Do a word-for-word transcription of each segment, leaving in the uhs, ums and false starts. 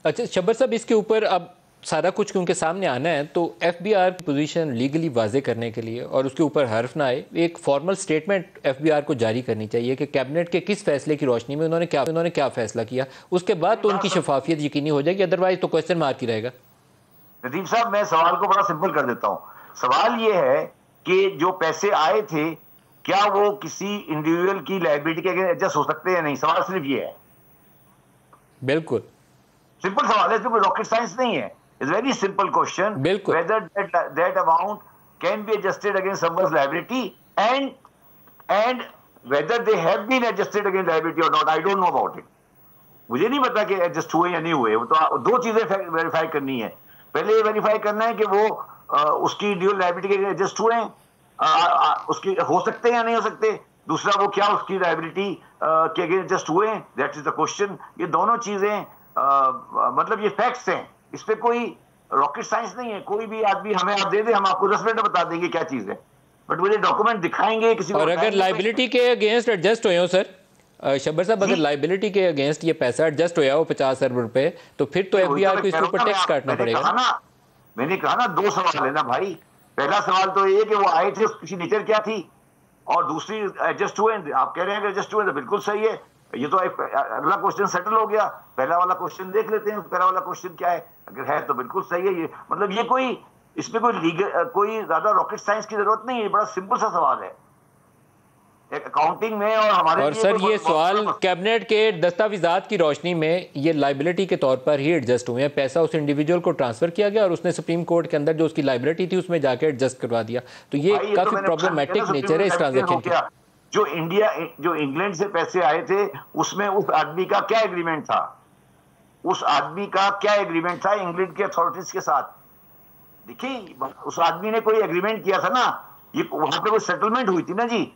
अच्छा शब्बर साहब, इसके ऊपर अब सारा कुछ क्योंकि सामने आना है, तो एफबीआर की पोजीशन लीगली वाजे करने के लिए और उसके ऊपर हर्फ ना आए, एक फॉर्मल स्टेटमेंट एफबीआर को जारी करनी चाहिए कि कैबिनेट के किस फैसले की रोशनी में उन्होंने क्या उन्होंने क्या फैसला किया। उसके बाद तो उनकी शफाफियत यकीनी हो जाएगी, अदरवाइज तो क्वेश्चन मार्क ही रहेगा। नदीम साहब, मैं सवाल को बड़ा सिंपल कर देता हूँ। सवाल ये है कि जो पैसे आए थे, क्या वो किसी इंडिविजुअल की लायबिलिटी के अगेंस्ट एडजस्ट हो सकते हैं या नहीं? सवाल सिर्फ ये है। बिल्कुल सिंपल सवाल है, इसमें रॉकेट साइंस नहीं है। It's very simple question, whether that that amount can be adjusted against someone's liability and and whether they have been adjusted against liability और not. I don't know about it. मुझे नहीं पता कि adjust हुए या नहीं हुए। वो तो दो चीजें वेरीफाई करनी है। पहले ये वेरीफाई करना है कि वो आ, उसकी ड्यूअल लायबिलिटी के एडजस्ट हुए हैं, आ, आ, उसकी हो सकते हैं या नहीं हो सकते। दूसरा, वो क्या उसकी लायबिलिटी के अगेंस्ट एडजस्ट हुए हैं, दैट इज द क्वेश्चन। ये दोनों चीजें मतलब ये फैक्ट्स हैं, इस पे कोई रॉकेट साइंस नहीं है। कोई भी आदमी हमें आप दे दे, हम आपको दस मिनट में बता देंगे क्या चीज है, बट मुझे डॉक्यूमेंट दिखाएंगे किसी को। और अगर लायबिलिटी के अगेंस्ट एडजस्ट हुए हो सर शब्बर साहब, अगर लायबिलिटी के अगेंस्ट ये पैसा एडजस्ट होया हो पचास अरब रुपए, तो फिर तो एफबीआर को इसके ऊपर टैक्स काटना पड़ेगा ना। मैंने कहा ना, दो सवाल है ना भाई। पहला सवाल तो ये कि वो आए थे, उसकी नेचर क्या थी, और दूसरी एडजस्ट हुए। आप कह रहे हैं कि एडजस्ट हुए तो बिल्कुल सही है। ये तो अगला क्वेश्चन सेटल हो गया। पहला वाला क्वेश्चन देख लेते हैं, पहला वाला क्वेश्चन क्या है। अगर है तो बिल्कुल सही है। ये मतलब ये कोई इसमें कोई लीगल कोई ज्यादा रॉकेट साइंस की जरूरत नहीं है। बड़ा सिंपल सा सवाल है अकाउंटिंग में। और हमारे और सर ये सवाल कैबिनेट के दस्तावेजात की रोशनी में ये लाइबिलिटी के तौर पर ही एडजस्ट हुए हैं। पैसा उस इंडिविजुअल को ट्रांसफर किया गया और उसने सुप्रीम कोर्ट के अंदर जो उसकी लाइबिलिटी थी उसमें जाके एडजस्ट करवा दिया। तो ये काफी प्रॉब्लमेटिक नेचर है इस ट्रांजेक्शन की। जो इंडिया जो इंग्लैंड से पैसे आए थे, उसमें उस आदमी का क्या एग्रीमेंट था? उस आदमी का क्या एग्रीमेंट था इंग्लैंड के अथॉरिटीज के साथ? देखिए, उस आदमी ने कोई एग्रीमेंट किया था ना। ये वहां पे कोई सेटलमेंट हुई थी ना जी।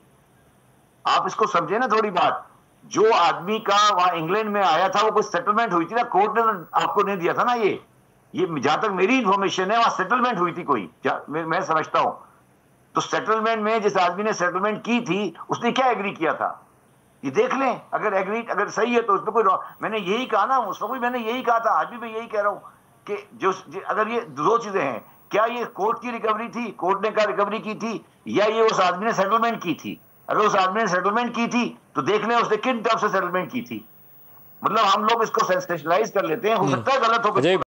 आप इसको समझे ना थोड़ी बात। जो आदमी का वहां इंग्लैंड में आया था, वो कोई सेटलमेंट हुई थी ना। कोर्ट ने आपको नहीं दिया था ना। ये ये जहां तक मेरी इंफॉर्मेशन है, वहां सेटलमेंट हुई थी कोई, मैं, मैं समझता हूं। तो सेटलमेंट में जिस आदमी ने सेटलमेंट की थी, उसने क्या एग्री किया था, ये देख लें। अगर एग्री अगर सही है तो उसमें कोई, मैंने यही कहा ना उस वक्त भी, मैंने यही कहा था, आज भी मैं यही कह रहा हूं कि जो अगर ये दो चीजें हैं, क्या ये कोर्ट की रिकवरी थी, कोर्ट ने क्या रिकवरी की थी, या ये उस आदमी ने सेटलमेंट की थी। अगर उस आदमी ने सेटलमेंट की थी तो देख लें उसने किन टर्म से सेटलमेंट की थी। मतलब हम लोग इसको सेंसेशनलाइज कर लेते हैं, हो सकता है गलत हो।